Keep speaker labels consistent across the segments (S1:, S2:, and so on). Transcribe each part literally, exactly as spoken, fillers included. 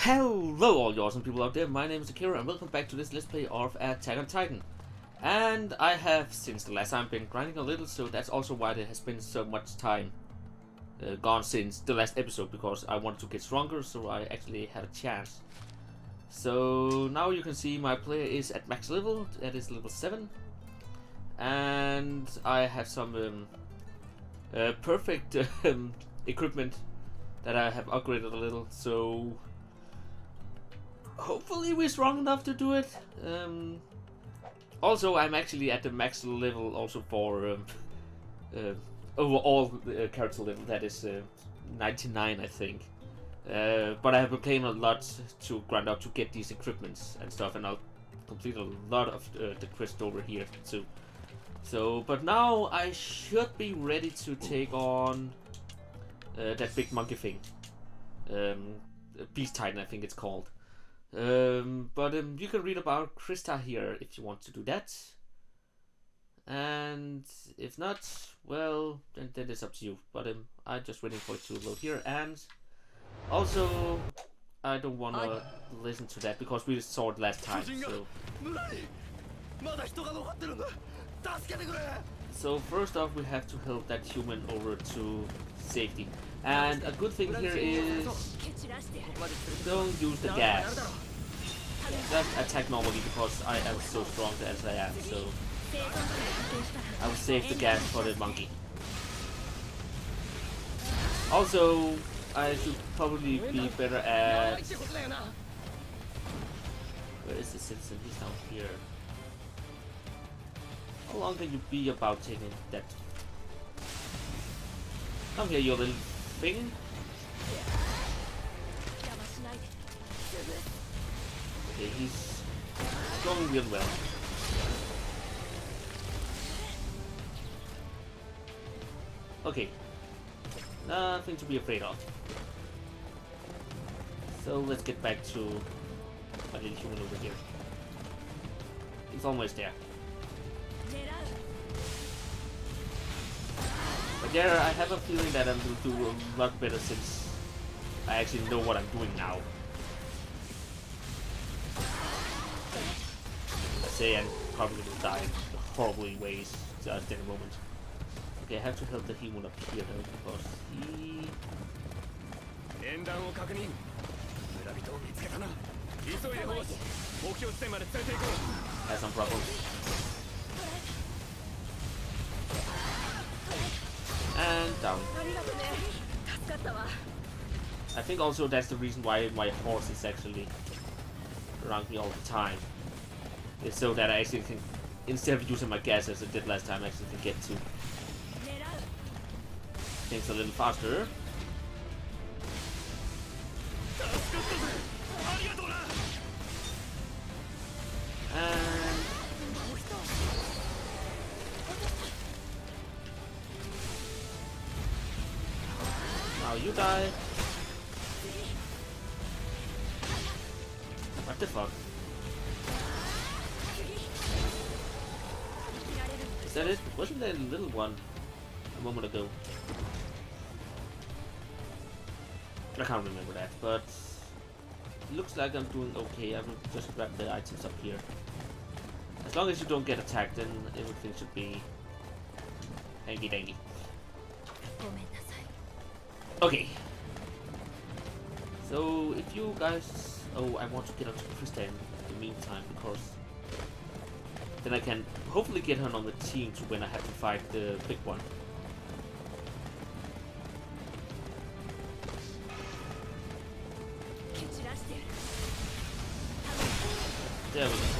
S1: Hello all you awesome people out there, my name is Akira and welcome back to this Let's Play of Attack on Titan. And I have, since the last time, been grinding a little, so that's also why there has been so much time uh, gone since the last episode, because I wanted to get stronger, so I actually had a chance. So now you can see my player is at max level, that is level seven. And I have some um, uh, perfect um, equipment that I have upgraded a little, so hopefully we're strong enough to do it. Um, also, I'm actually at the max level also for um, uh, overall uh, character level, that is uh, ninety-nine I think. Uh, but I have been playing a lot to grind out to get these equipments and stuff, and I'll complete a lot of uh, the quest over here too. So, but now I should be ready to take on uh, that big monkey thing. Um, Beast Titan I think it's called. Um, but um, you can read about Krista here if you want to do that. And if not, well, then, then it's up to you. But um, I'm just waiting for it to load here. And also, I don't want to listen to that because we saw it last time. So, so first off, we have to help that human over to safety. And a good thing here is don't use the gas. Just attack normally because I am so strong as I am, so I will save the gas for the monkey. Also, I should probably be better at... Where is the citizen? He's down here. How long can you be about taking that? Come here, you little thing. Okay, he's going real well. Okay, nothing to be afraid of. So let's get back to my little human over here. He's almost there. But there, I have a feeling that I'm going to do a lot better since I actually know what I'm doing now. I say I'm probably going to die in horribly ways just in a moment. Okay, I have to help the human up here though, because he... has some problems. And down. I think also that's the reason why my horse is actually around me all the time. It's so that I actually can, instead of using my gas as I did last time, I actually can get to things a little faster. And now you die. What the fuck? Is that it? Wasn't there a little one a moment ago? I can't remember that, but it looks like I'm doing okay. I will just grab the items up here. As long as you don't get attacked, then everything should be hanky danky. Okay. So if you guys, oh, I want to get onto Krista in the meantime because then I can hopefully get her on the team to when I have to fight the big one. There we go.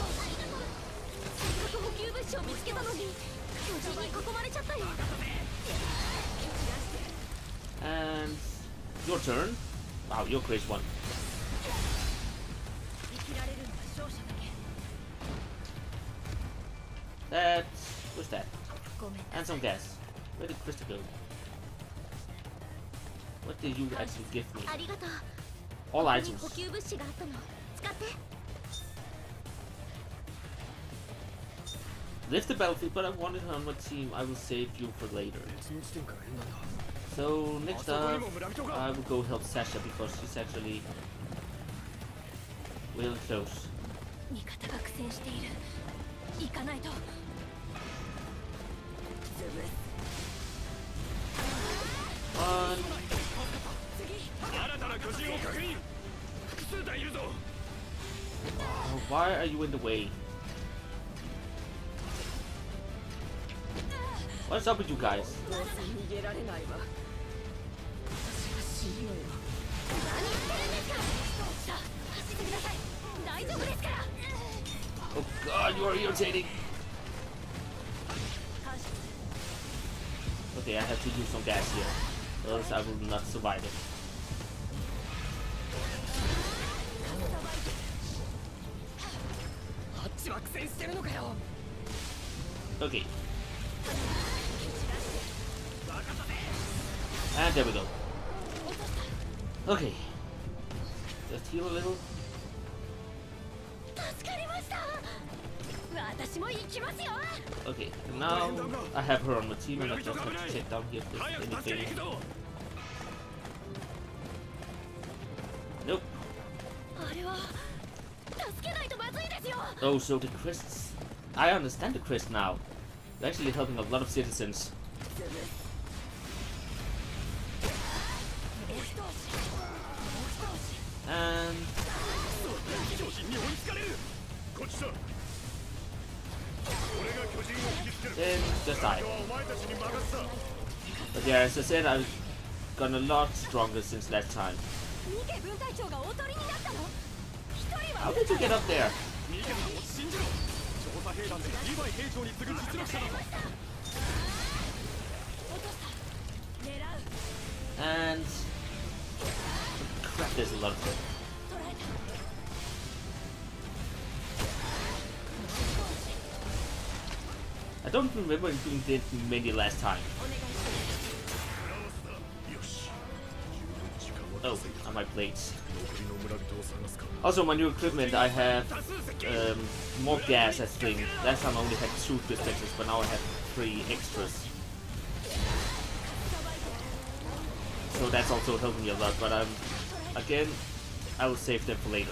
S1: And your turn. Wow, you're crazy one. That... what's that? And some gas. Where did Krista go? What did you actually give me? All items. Lift the battlefield, but I wanted her on my team. I will save you for later. So next up, I will go help Sasha because she's actually Real close.
S2: 味方が苦戦している。行かないと。
S1: One. Oh, why are you in the way? What's up with you guys? Oh god, you are irritating. Okay, I have to use some gas here, or else I will not survive it. Okay. And there we go. Okay. Just heal a little. Okay, now I have her on my team and I just have to check down here if there's anything. Nope. Oh, so the crests. I understand the crest now. They're actually helping a lot of citizens. And then just die. But yeah, as I said, I've gotten a lot stronger since last time. How did you get up there? And crap, there's a lot of them. I don't remember doing this many last time. Oh, on my plates. Also, my new equipment, I have um, more gas, I think. Last time I only had two dispensers, but now I have three extras. So that's also helping me a lot, but um, again, I will save them for later.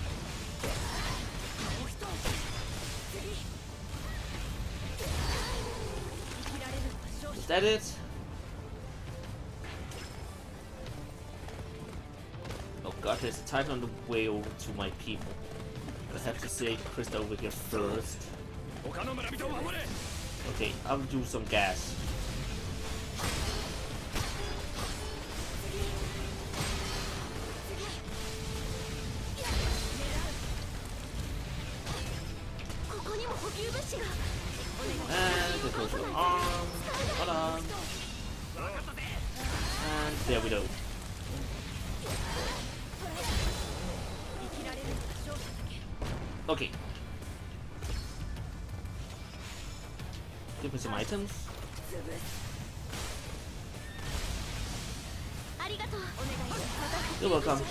S1: Is that it? Oh god, there's a Titan on the way over to my people. But I have to save Krista over here first. Okay, I'll do some gas. And there goes your arm. Hold on. And there we go. Okay. Give me some items. You're welcome.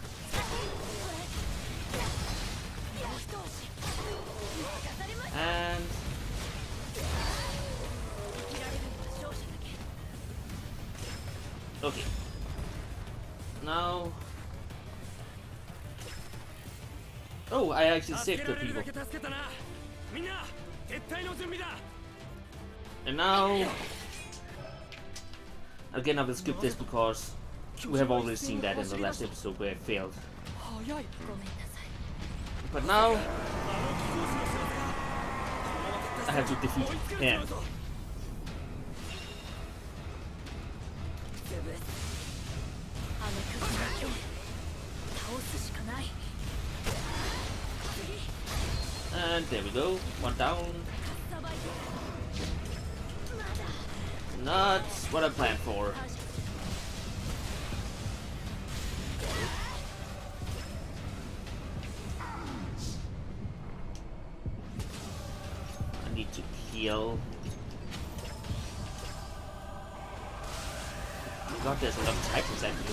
S1: And okay. Now, oh, I actually saved the people. And now, again, I will skip this because we have already seen that in the last episode where I failed. But now, I have to defeat him. And there we go, one down. Not what I planned for. I need to heal. God, there's a lot of Titans actually.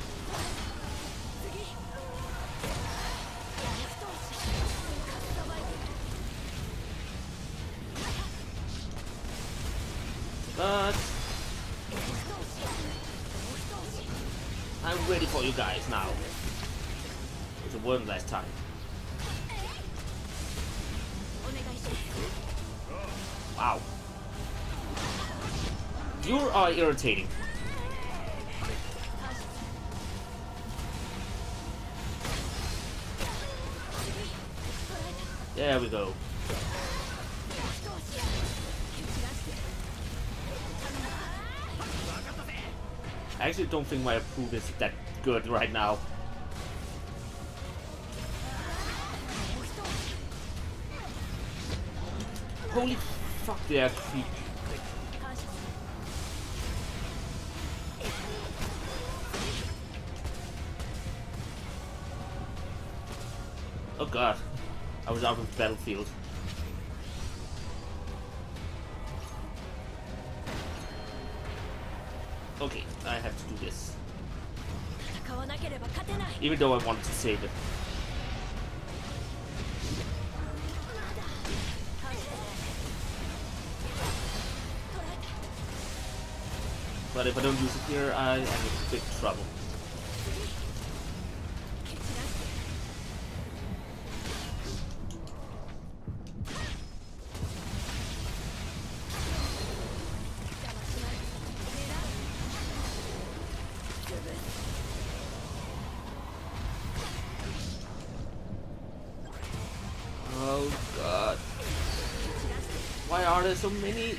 S1: But I'm ready for you guys now. It wasn't last time. Wow. You are irritating. There we go. I actually don't think my approve is that good right now. Holy fuck, they are creepy. Oh god, I was out of the battlefield. Okay, I have to do this. Even though I wanted to save it. But if I don't use it here, I am in big trouble. Oh god. Why are there so many?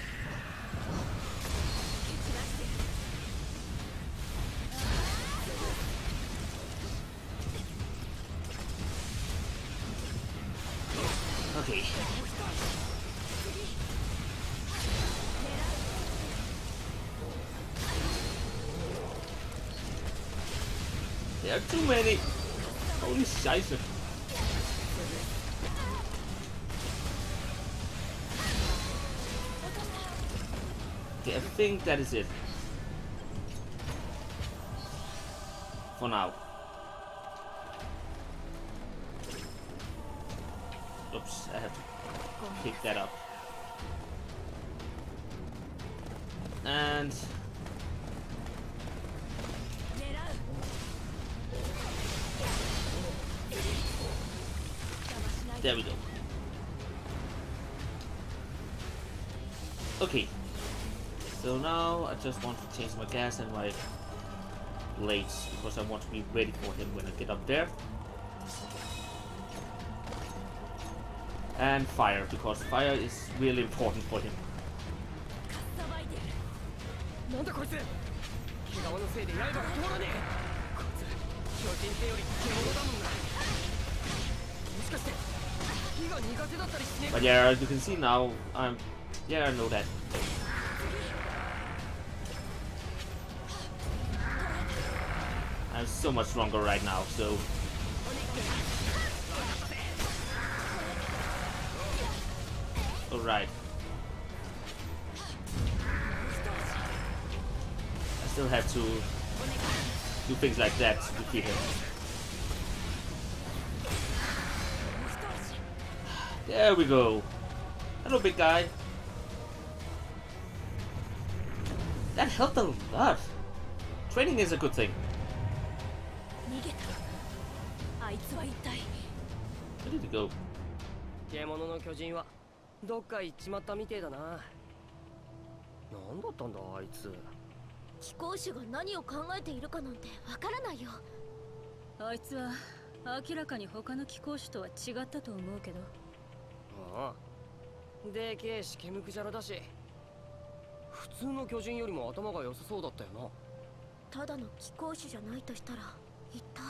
S1: Okay. There are too many. Holy scheiße. Okay, I think that is it. For now. Oops, I have to pick that up. And there we go. Okay. So now I just want to change my gas and my blades because I want to be ready for him when I get up there. And fire, because fire is really important for him. But yeah, as you can see now, I'm... yeah, I know that. I'm so much stronger right now, so... Alright. I still have to do things like that to defeat him. There we go. Hello, big guy. That helped a lot. Training is a good thing. Where did he go?
S3: 獣の巨人はどっか行っちまったみてえだな。なんだったんだあいつ。
S2: 貴公子が何を考えているかなんてわからないよ。
S4: あいつは明らかに他の貴公子とは違ったと思うけど。
S3: ああ。でけえしケムクジャラだし。普通の巨人よりも頭が良さそうだったよな。
S2: ただの貴公子じゃないとしたら一体。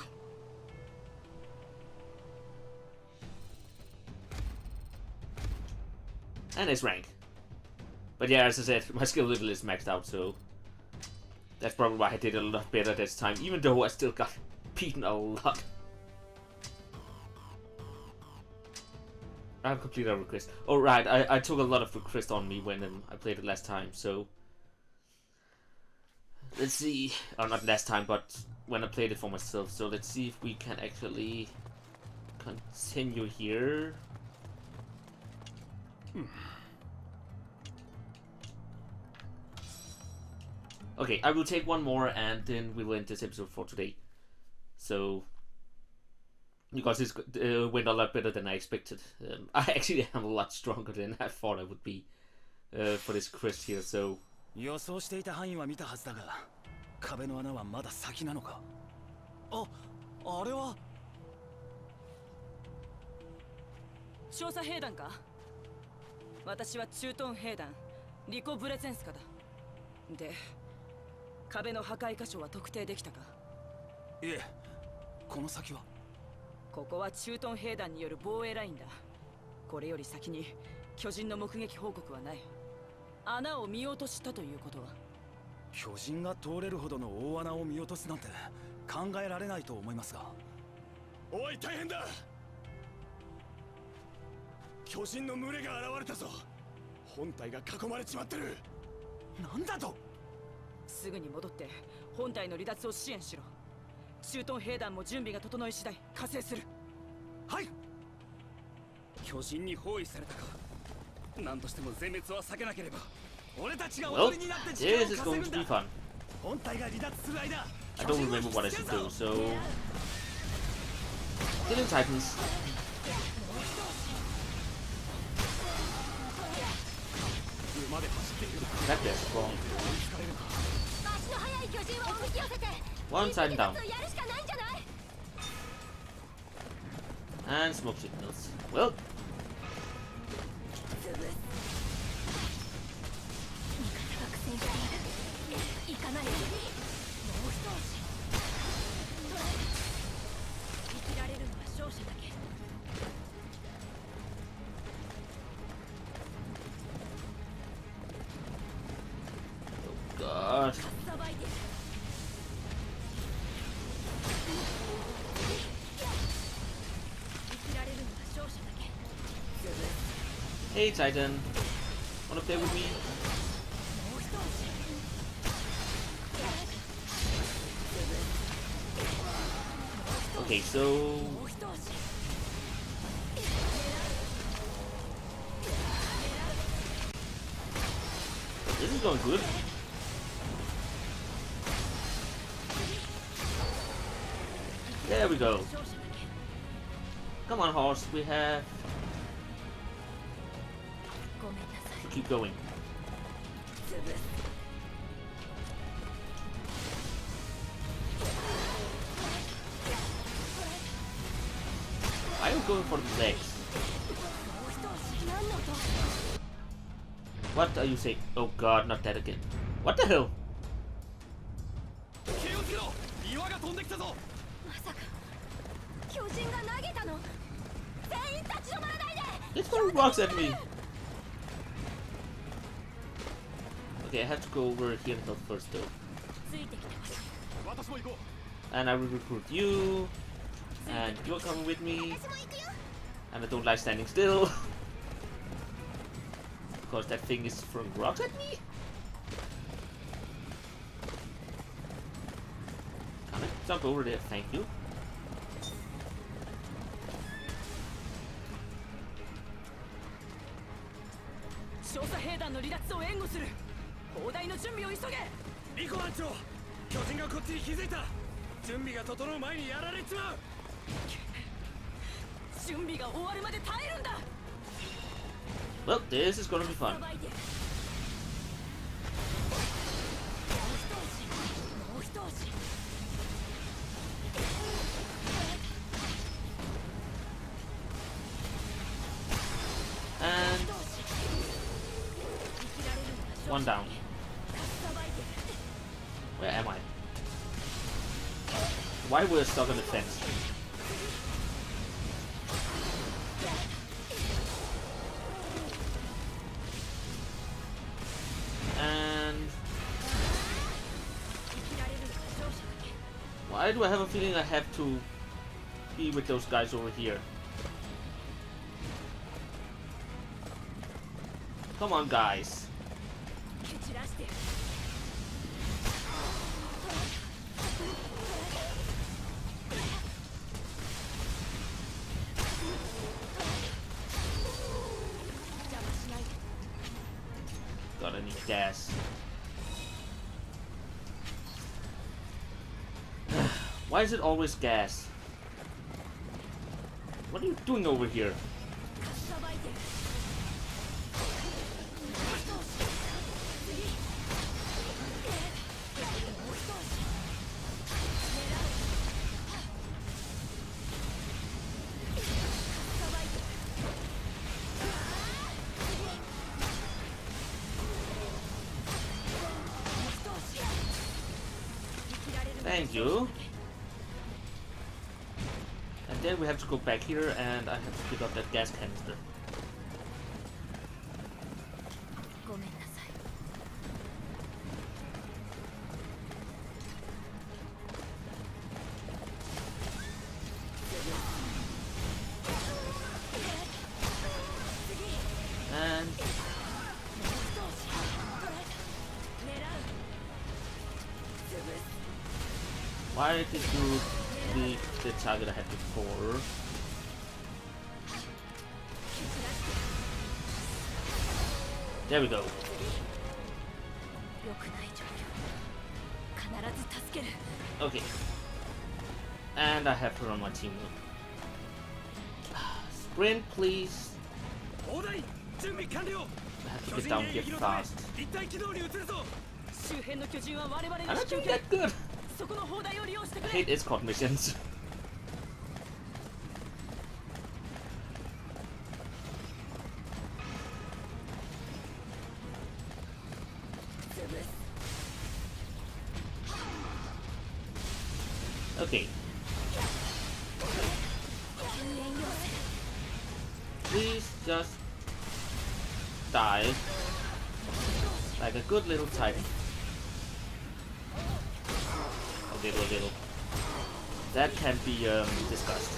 S1: And his rank. But yeah, as I said, my skill level is maxed out, so that's probably why I did a lot better this time, even though I still got beaten a lot. I have completed a request. Oh right, I, I took a lot of requests on me when um, I played it last time, so let's see, or not last time, but when I played it for myself, so let's see if we can actually continue here. Hmm. Okay, I will take one more and then we'll end this episode for today. So, because it uh, went a lot better than I expected. Um, I actually am a lot stronger than I thought I would be uh, for this quest here, so...
S5: 予想していた範囲は見たはずだが、壁の穴はまだ先なのか。あ、あれは
S4: 調査兵団か。私は駐屯兵団リコ・ブレゼンスカだ。で、壁の破壊箇所は特定できたか。
S5: いえ、この先は。
S4: ここは駐屯兵団による防衛ラインだ。これより先に巨人の目撃報告はない。穴を見落としたということは。
S5: 巨人が通れるほどの大穴を見落とすなんて考えられないと思いますが。おい、大変だ。巨人の群れが現れたぞ。本体が囲まれちまってる。なんだと。
S4: すぐに戻って本体の離脱を支援しろ。駐屯兵団も準備が整い次第加勢する。
S5: はい。巨人に包囲されたか。何としても全滅は避けなければ。俺たちが
S1: Well,
S5: 踊りになって時
S1: this
S5: 間
S1: is
S5: を
S1: going
S5: 稼
S1: to
S5: ぐ
S1: be
S5: んだ。
S1: fun.
S5: 本体が離脱する間。
S1: I don't remember what I should do, so... Killing Titans. That guy's strong. One Titan down. And smoke signals. Well... God. Hey Titan, wanna play with me? Okay, so this is going good. There we go. Come on, horse. We have to keep going. I am going for the legs. What are you saying? Oh God, not that again. What the hell? It's throwing rocks at me. Okay, I have to go over here and help first though. And I will recruit you. And you're coming with me. And I don't like standing still. Because that thing is throwing rocks at me. Can I jump over there? Thank you. Well, this is gonna be fun. And one down. Where am I? Why were we stuck on the fence? And why do I have a feeling I have to be with those guys over here? Come on, guys. Gotta need gas. Why is it always gas? What are you doing over here? Thank you. And then we have to go back here, and I have to pick up that gas canister.
S2: ごめんなさい。
S1: And why did you leave the target I had before? There we go.
S2: 良くない状況。必ず助ける。
S1: Okay. And I have her on my team. Sprint, please.
S5: 砲台準備完了
S1: I have to get down here fast.
S5: 立体軌道に移るぞ
S4: 周辺の巨人は我々
S1: I'm
S4: の
S1: not
S4: 至
S1: doing
S4: 近距離
S1: that good.
S4: そこの砲台を利用してく
S1: I
S4: れ
S1: hate escort missions. Okay. Please just die like a good little titan. A little, little. That can be um, discussed.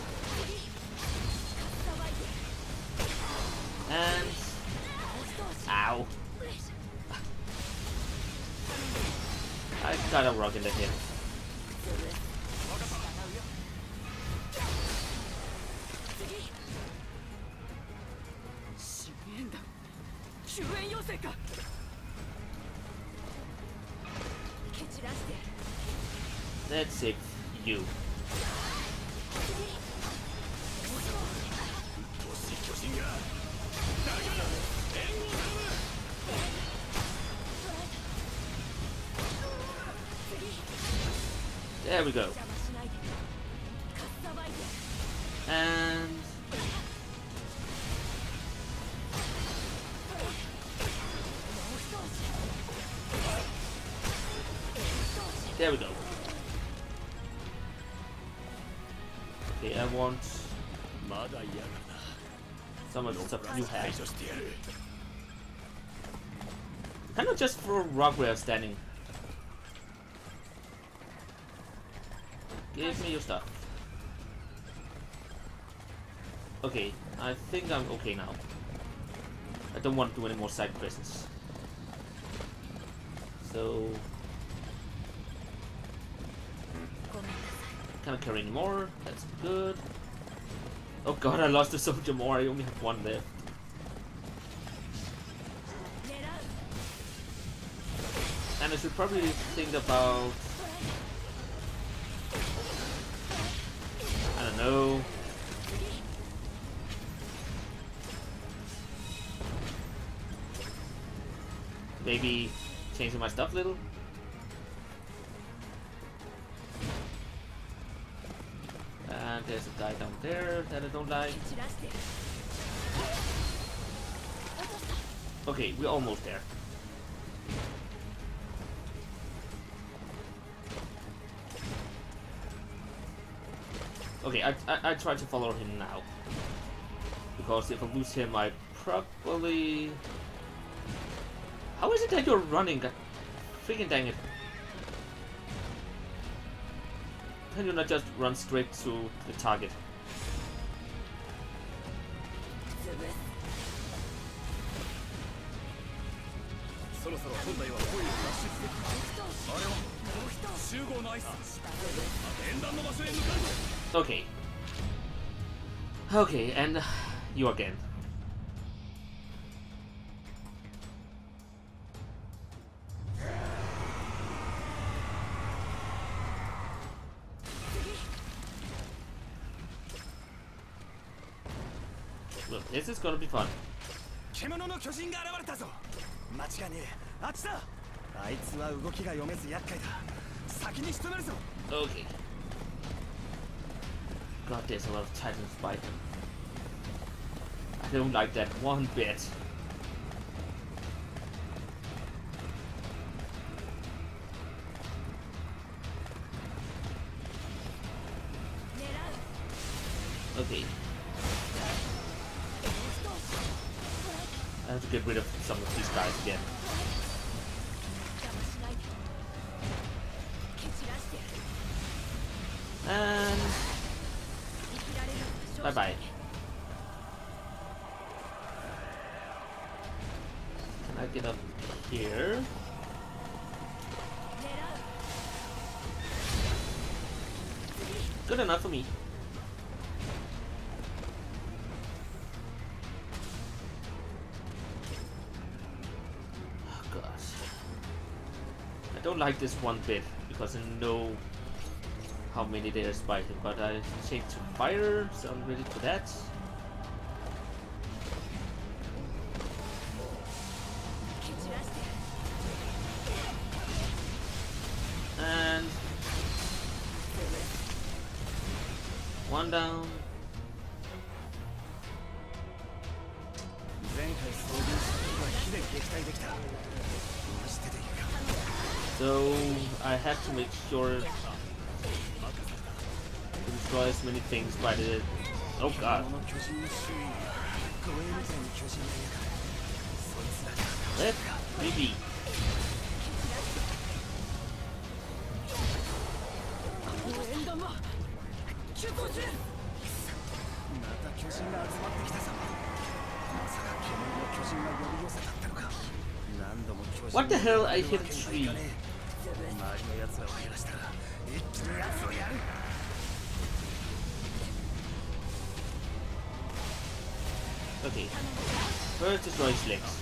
S1: And ow! I got a rock in the head. Let's save you. There we go. And there we go. Okay, I want some of the stuff you have. Kind of just for rock where I'm standing. Give me your stuff. Okay, I think I'm okay now. I don't want to do any more side quests. So can't carry anymore. That's good. Oh god, I lost a soldier more. I only have one left. And I should probably think about, I don't know, maybe changing my stuff a little. And there's a guy down there that I don't like. Okay, we're almost there. Okay, I, I, I try to follow him now. Because if I lose him, I probably... How is it that you're running? God freaking dang it. Can you not just run straight to the target? Okay. Okay, and you again. Well, this is gonna be fun.
S5: 獣の巨人が現れたぞ。間違いねえ。あっちだ。あいつは動きが読めず厄介だ。先に仕留めるぞ。
S1: Okay. God, there's a lot of Titans fighting. I don't like that one bit. Okay. I have to get rid of some of these guys again. And bye bye. Can I get up here? Good enough for me. Oh gosh. I don't like this one bit because I know how many there's fighting, but I change to fire, so I'm ready for that. And one down. So I have to make sure to destroy as many things by the... Oh god. Let me be. What the hell? I hit a tree. Okay. First destroy his legs.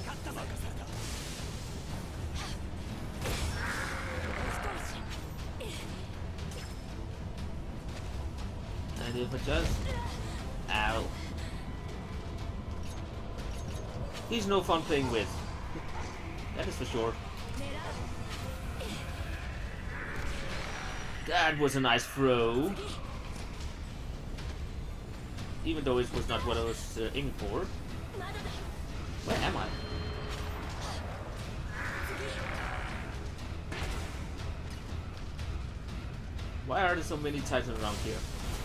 S1: And if I just... Ow. He's no fun playing with. That is for sure. That was a nice throw. Even though it was not what I was uh, aiming for. Where am I? Why are there so many Titans around here?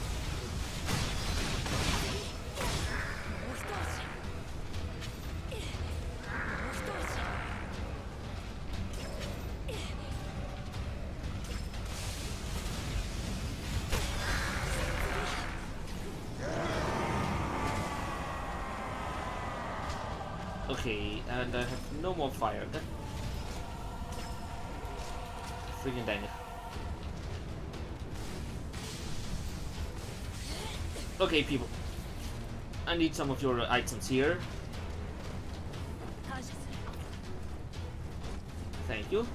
S1: Okay, and I have no more fire. That freaking dang it. Okay, people. I need some of your uh, items here. Thank you.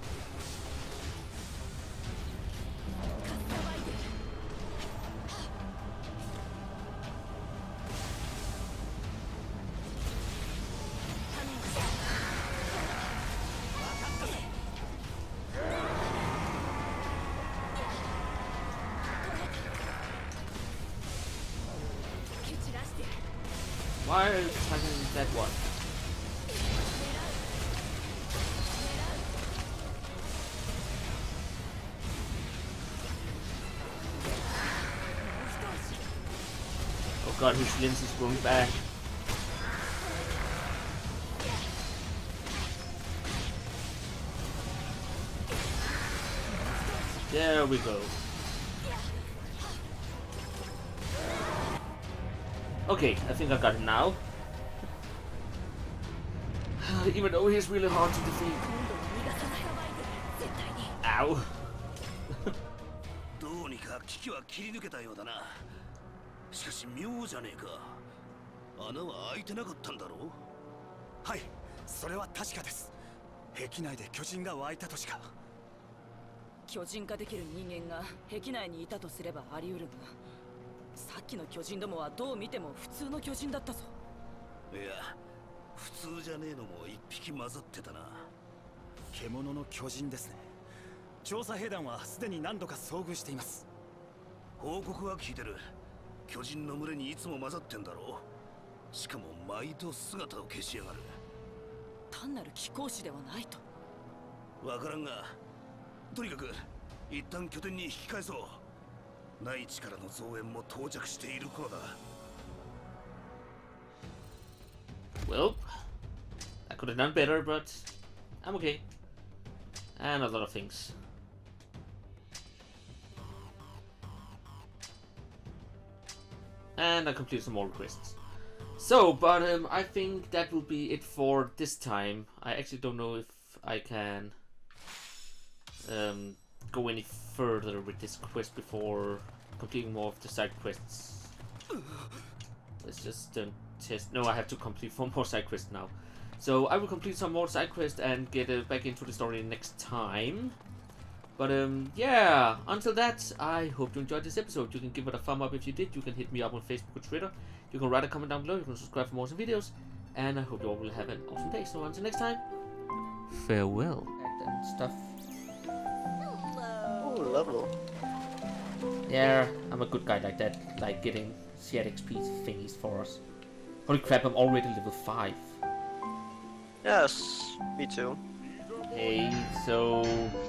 S1: Why are you attacking that one? Oh god, his lens is going back. There we go. Okay, I think I got him now. Even though he's really hard to defeat. Ow.
S5: どうにか危機は切り抜けたようだな。しかし妙じゃねえか。穴は開いてなかったんだろう。はい、それは確かです。壁内で巨人が湧いたとしか。
S4: 巨人化できる人間が壁内にいたとすればあり得るが、 さっきの巨人どもはどう見ても普通の巨人だったぞ。
S5: いや、普通じゃねえのも一匹混ざってたな。獣の巨人ですね。調査兵団はすでに何度か遭遇しています。報告は聞いてる。巨人の群れにいつも混ざってんだろう。しかも毎度姿を消しやがる。
S4: 単なる貴公子ではないと。
S5: わからんが、とにかく一旦拠点に引き返そう。内地からの増援も到着している頃だ。
S1: Well, I could have done better, but I'm okay. And a lot of things. And I completed some more quests. So, but um, I think that will be it for this time. I actually don't know if I can um, go any further with this quest before completing more of the side quests. Let's just um, test. No, I have to complete four more side quests now. So I will complete some more side quests and get uh, back into the story next time. But um, yeah, until that, I hope you enjoyed this episode. You can give it a thumb up if you did. You can hit me up on Facebook or Twitter. You can write a comment down below. You can subscribe for more videos. And I hope you all will have an awesome day. So until next time, farewell. And stuff.
S6: Oh, level.
S1: Yeah, I'm a good guy like that. Like getting shared X P thingies for us. Holy crap, I'm already level five.
S6: Yes, me too.
S1: Hey, so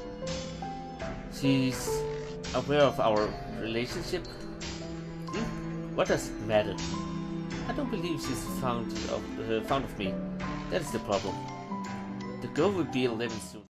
S1: she's aware of our relationship? Hmm? What does it matter? I don't believe she's fond of, uh, fond of me. That is the problem. The girl will be eleven soon.